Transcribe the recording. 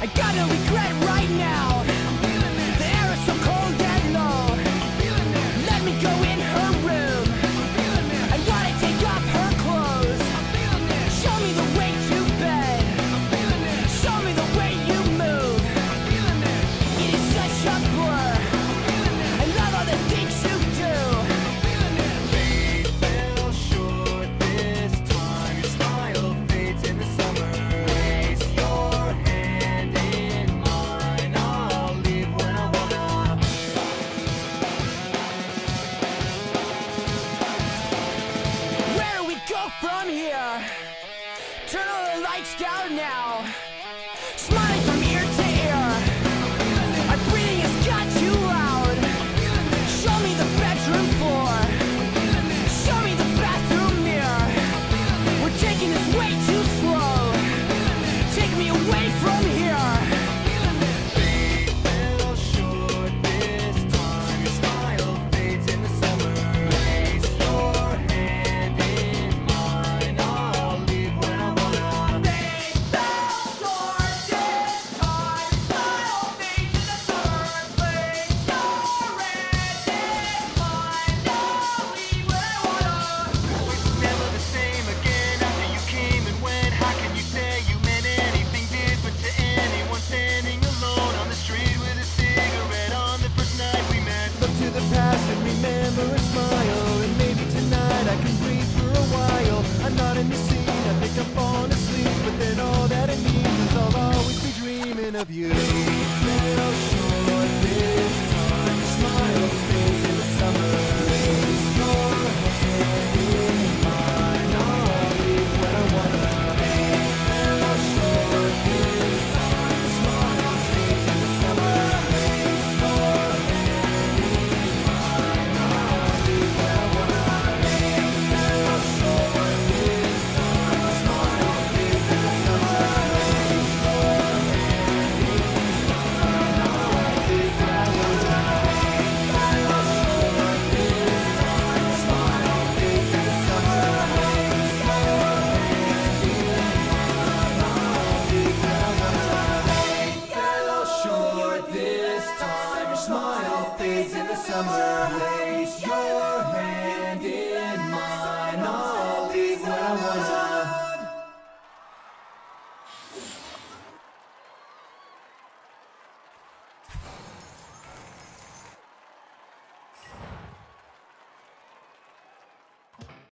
I got no regret right now. The air is so cold and low. Let me go in her room. I wanna take off her clothes. Show me the way to bed. Show me the way you move. It is such a blur. I love all the things you do. Fate fell short this time. Your smile fades in the summer. Place your hand in mine. I'll leave when I wanna. Where do we go from here? Turn all the lights down now. Smiling from ear to ear. Our breathing has got too loud. Show me the bedroom floor. Show me the bathroom mirror. We're taking this way too slow. Take me away from here. Fate fell short this time. Your smile fades in the summer. Place your hand in mine. I'll leave when I wanna. Fate fell short this time. Your smile fades in the summer. Place your hand in mine. I'll leave when I wanna. It's never the same again after you came and went. How can you say you meant anything different to anyone standing alone on the street with a cigarette on the first night we met? Look to the past and remember and smile. And maybe tonight I can breathe for a while. I'm not in the scene, I think I'm falling asleep. But then all that it means is I'll always be dreaming of you. Fell short this time. Your smile fades in the summer. Place your hand in mine. I'll leave when I wanna. Fell short this time. Your smile fades in the summer. Place your hand in mine. I'll leave when I wanna. Fell short this time. Your smile fades in the summer. Place your hand in mine. I'll leave when I wanna. Fell short this time. Your smile fades in the summer. Place your hand in mine. I'll leave when I wanna. Fell short this time. Your smile fades in the summer. Place your hand in mine. I'll leave when I wanna.